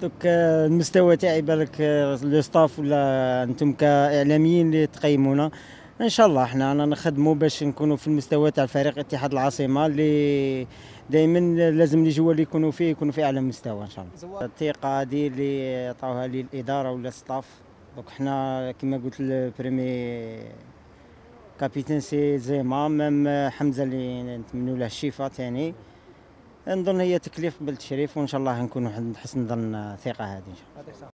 دوك المستوى تاعي بالك لو ستاف ولا انتم كاعلاميين اللي تقيمونا. ان شاء الله احنا نخدموا باش نكونوا في المستوى تاع الفريق اتحاد العاصمه اللي دائما لازم اللي جوا اللي يكونوا في اعلى مستوى ان شاء الله. الثقه هذه اللي عطاوها لي الاداره ولا ستاف. دوك حنا كما قلت البريمي كابيتان سي زيما مام حمزه اللي نتمنوا له الشفاء ثاني. نظن هي تكليف بالتشريف وان شاء الله نكونوا حسن ظن ثقه هذه ان شاء الله.